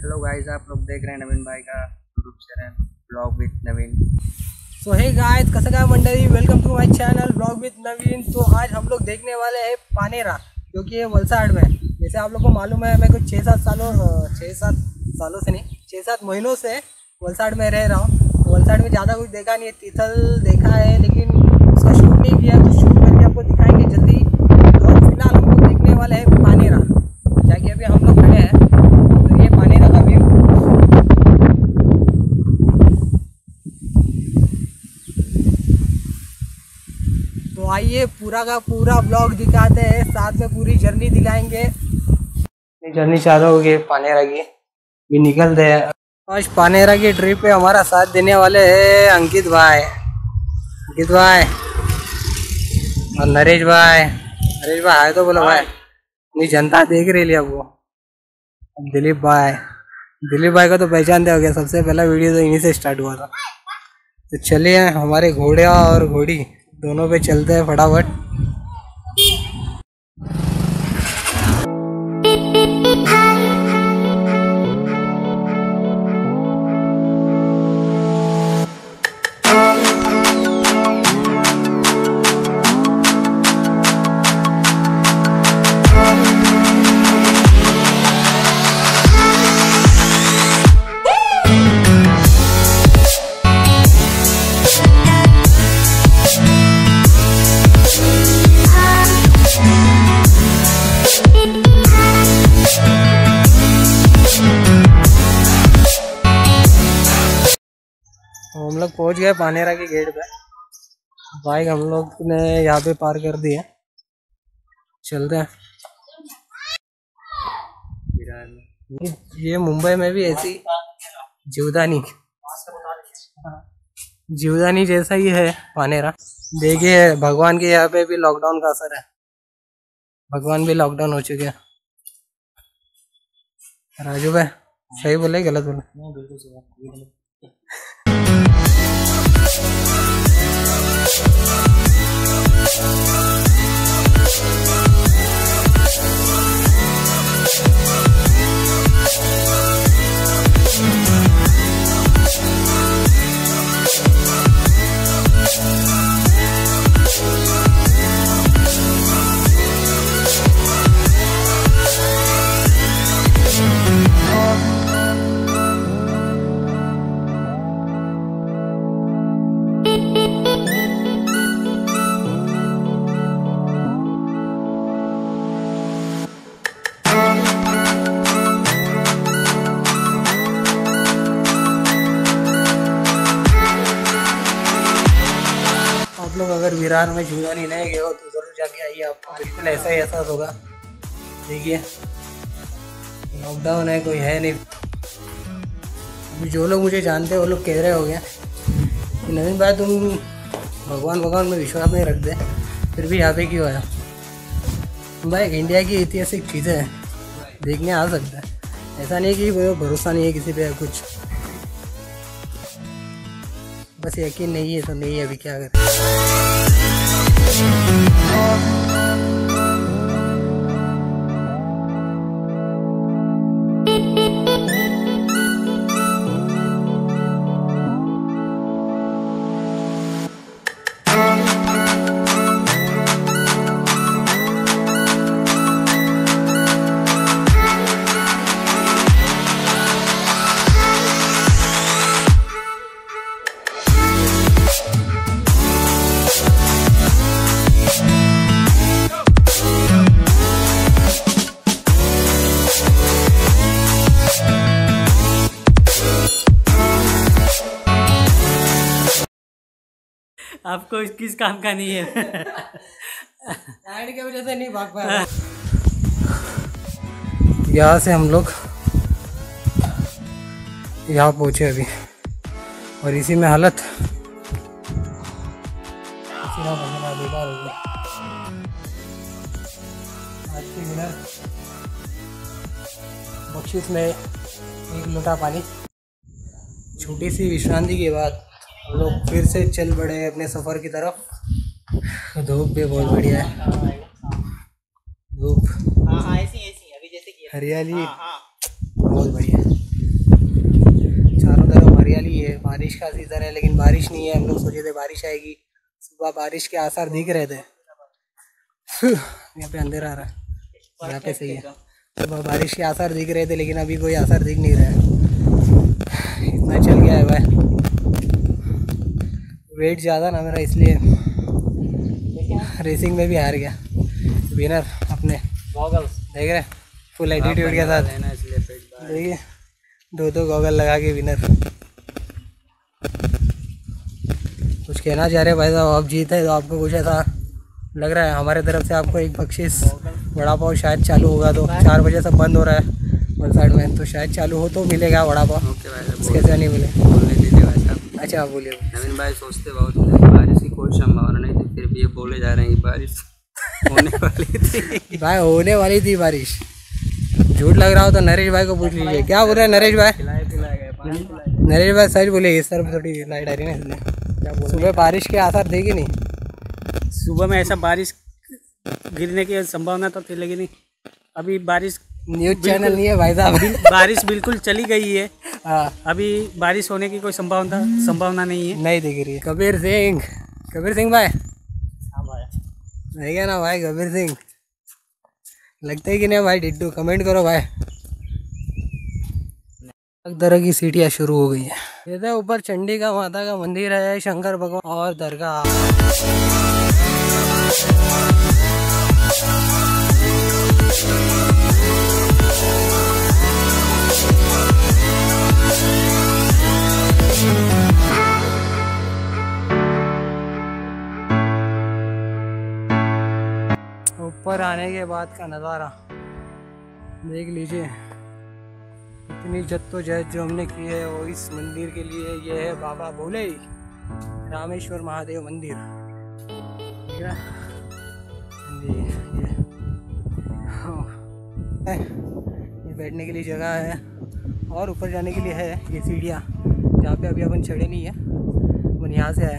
Hello guys, आप लोग देख रहे हैं नवीन भाई का YouTube channel blog with Naveen. So hey guys, कसं काय मंडळी, welcome to my channel blog with Naveen. तो आज हम लोग देखने वाले हैं पानेरा, क्योंकि ये वलसाड़ में है। जैसे आप लोग को मालूम है, मैं कुछ 6-7 महीनों से वलसाड़ में रह रहा हूँ। वलसाड़ में ज़्यादा कुछ देखा नहीं है, तिथल देखा है लेकिन उसका शूट नहीं किया, तो शूट करके आपको दिखाएंगे जल्दी। तो फिलहाल हम लोग देखने वाले हैं पानेरा, जाके अभी हम लोग खड़े हैं। तो ये पानेरा का व्यू, तो आइए पूरा का पूरा ब्लॉग दिखाते हैं, साथ में पूरी जर्नी दिखाएंगे। जर्नी चालू हो गई पानेरा की, भी निकलते हैं। आज पानेरा की ट्रिप पे हमारा साथ देने वाले हैं अंकित भाई और नरेश भाई आए तो बोलो भाई, नहीं जनता देख रही है वो। दिलीप भाई को तो पहचानते हो गया, सबसे पहला वीडियो तो इन्हीं से स्टार्ट हुआ था। तो चलिए, हमारे घोड़े और घोड़ी दोनों पे चलते हैं फटाफट। हम लोग पहुंच गए पानेरा के गेट पे। बाइक हम लोग ने यहाँ पे पार कर दी है, चलते हैं। ये मुंबई में भी ऐसी जीवदानी जैसा ही है पानेरा। देखिए, भगवान के यहाँ पे भी लॉकडाउन का असर है, भगवान भी लॉकडाउन हो चुके हैं। राजू भाई सही बोले गलत बोले? बिल्कुल सही। आप लोग अगर विरार में जीवदानी नहीं गए हो तो ज़रूर जाके आइए, आपको बिल्कुल ऐसा ही एहसास होगा। देखिए, लॉकडाउन है, कोई है नहीं। अभी जो लोग मुझे जानते हैं वो लोग कह रहे हो गए कि नवीन भाई तुम भगवान में विश्वास नहीं रखते, फिर भी यहाँ पे क्यों आया? भाई, इंडिया की ऐतिहासिक चीज़ें हैं, देखने आ सकता है। ऐसा नहीं कि भरोसा नहीं है किसी पे कुछ, बस यकीन नहीं है तो नहीं है, अभी क्या करें। आपको किस काम का नहीं है? एड की वजह से नहीं भाग पाया। यहाँ से हम लोग यहाँ पहुँचे अभी, और इसी में हालत बेकार हो गई। आज की डिनर बख्शिश में 1 लोटा पानी। छोटी सी विश्रांति के बाद हम लोग फिर से चल पड़े अपने सफ़र की तरफ। धूप भी बहुत बढ़िया है, धूप ऐसी अभी जैसे हरियाली बहुत बढ़िया। फाइनली ये बारिश का सीज़न है, लेकिन बारिश नहीं है। हम लोग सोचे थे बारिश आएगी, सुबह बारिश के आसार दिख रहे थे। यहाँ पे अंधेरा आ रहा है, यहाँ पे सही है। सुबह बारिश के आसार दिख रहे थे, लेकिन अभी कोई आसार दिख नहीं रहा है। इतना चल गया है भाई, वेट ज़्यादा ना मेरा, इसलिए रेसिंग में भी हार गया। विनर अपने गॉगल्स देख रहे, फुल एटीट्यूड के साथ देखिए, दो गॉगल लगा के विनर। कुछ कहना चाह रहे भाई साहब, आप जीते तो आपको कुछ ऐसा लग रहा है? हमारे तरफ से आपको एक बख्शिश, वड़ा पाव शायद चालू होगा तो 4 बजे से बंद हो रहा है वलसाड़ में, तो शायद चालू हो तो मिलेगा वड़ा पाव। ओके भाई साहब, कैसे नहीं मिले? बोलने दीजिए भाई साहब। अच्छा आप बोलिए। नवीन भाई सोचते बहुत थे, बारिश की कोई संभावना नहीं थी, फिर भी ये बोले जा रहे हैं कि बारिश होने वाली थी। भाई होने वाली थी बारिश, झूठ लग रहा हो तो नरेश भाई को पूछ लीजिए। क्या बोल रहे हैं नरेश भाई? नरेश भाई सच बोले, इस तरफ थोड़ी लाइट आ रही है ना, इसलिए। सुबह बारिश के आसार देगी नहीं, सुबह में ऐसा बारिश गिरने की संभावना तो थी, लेकिन अभी बारिश, न्यूज़ चैनल नहीं है भाई साहब। बारिश बिल्कुल चली गई है। हाँ, अभी बारिश होने की कोई संभावना नहीं है। नहीं दिख रही है। कबीर सिंह भाई, नहीं क्या ना भाई? कबीर सिंह लगता है कि नहीं भाई? डिड्डू कमेंट करो भाई। तरह की सीटियाँ शुरू हो गई है। ये तो ऊपर चंडिका माता का मंदिर है, शंकर भगवान और दरगाह। ऊपर आने के बाद का नज़ारा देख लीजिए। इतनी जद्दोजहद जो हमने की है वो इस मंदिर के लिए। ये है बाबा भोले रामेश्वर महादेव मंदिर, ठीक है ये बैठने के लिए जगह है, और ऊपर जाने के लिए है ये सीढ़ियाँ, जहाँ पे अभी अपन चढ़े नहीं है, अपन यहाँ से आए।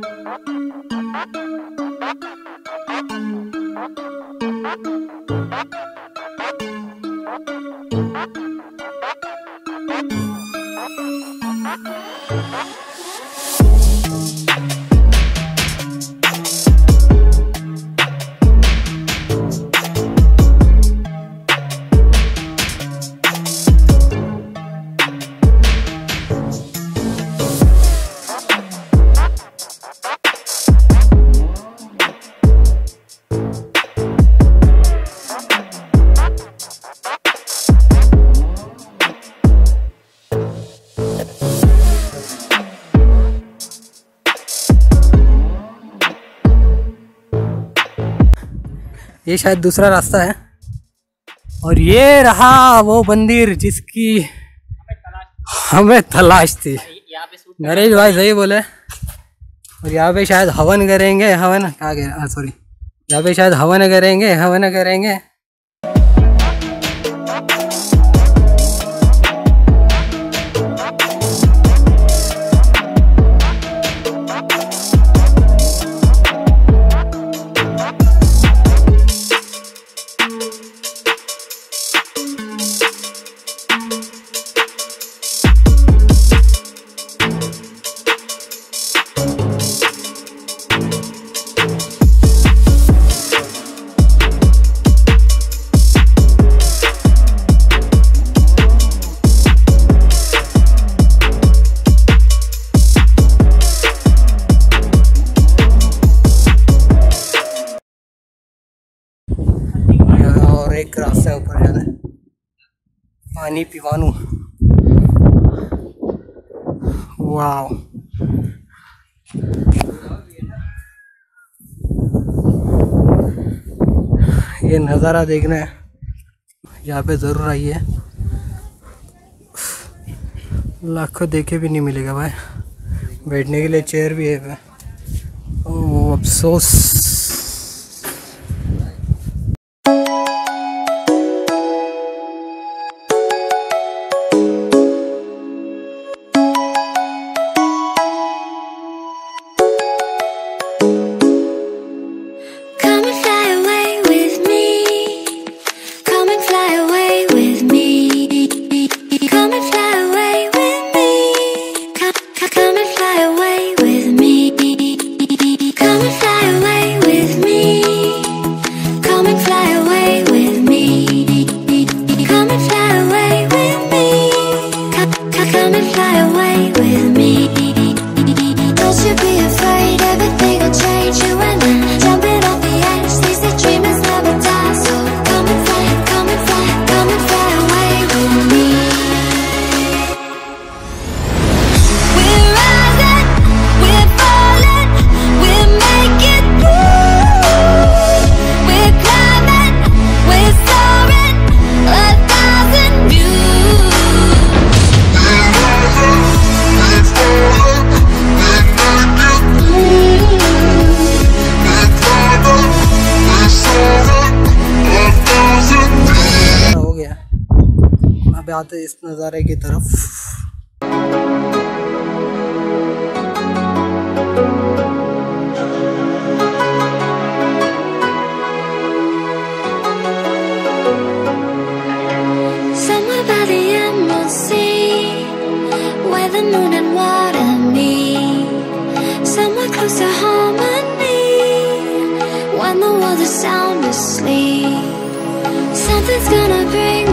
ये शायद दूसरा रास्ता है, और ये रहा वो मंदिर जिसकी हमें तलाश थी। नरेश भाई सही बोले। और यहाँ पे शायद हवन करेंगे, हवन क्या कह रहे, सॉरी, यहाँ पे शायद हवन करेंगे। और एक रास्ता ऊपर जाना है, पानी पिवानू। वाह, ये नज़ारा देखना है, यहाँ पे ज़रूर आइए। लाखों देखे भी नहीं मिलेगा भाई। बैठने के लिए चेयर भी है। ओह अफसोस। Come and fly away with me. Come and fly away with me. Come and fly away with me. Come आते इस नज़ारे की तरफ। Somewhere by the Emerald Sea, where the moon and water meet. Somewhere close to harmony, when the world is sound asleep. Something's gonna bring